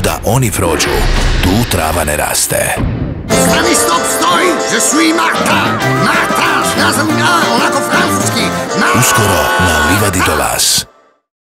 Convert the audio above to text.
Kuda oni prođu, tu trava ne raste. Stani, stop, stoj! Je suis Martin! Martin! Ja sam ja, onako francuski! Uskoro na livadi do vas.